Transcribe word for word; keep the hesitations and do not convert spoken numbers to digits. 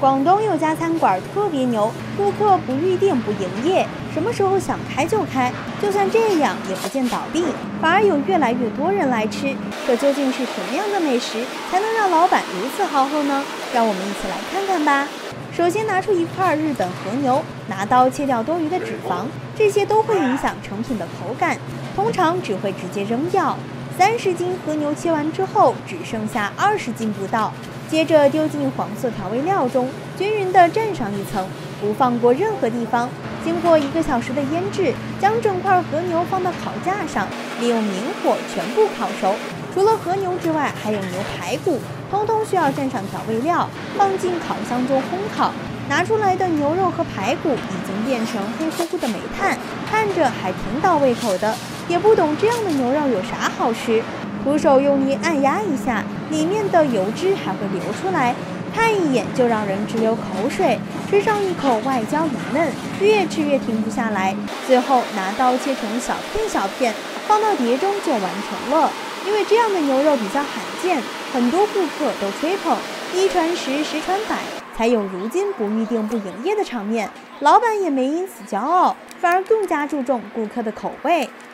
广东有家餐馆特别牛，顾客不预定不营业，什么时候想开就开，就算这样也不见倒闭，反而有越来越多人来吃。这究竟是什么样的美食才能让老板如此豪横呢？让我们一起来看看吧。首先拿出一块日本和牛，拿刀切掉多余的脂肪，这些都会影响成品的口感，通常只会直接扔掉。三十斤和牛切完之后，只剩下二十斤不到。接着丢进黄色调味料中，均匀地蘸上一层，不放过任何地方。经过一个小时的腌制，将整块和牛放到烤架上，利用明火全部烤熟。除了和牛之外，还有牛排骨，通通需要蘸上调味料，放进烤箱中烘烤。拿出来的牛肉和排骨已经变成黑乎乎的煤炭，看着还挺倒胃口的。也不懂这样的牛肉有啥好吃。徒手用力按压一下，里面的油脂还会流出来，看一眼就让人直流口水。吃上一口外焦里嫩，越吃越停不下来。最后拿刀切成小片小片，放到碟中就完成了。因为这样的牛肉比较罕见，很多顾客都吹捧，一传十，十传百，才有如今不预定不营业的场面。老板也没因此骄傲，反而更加注重顾客的口味。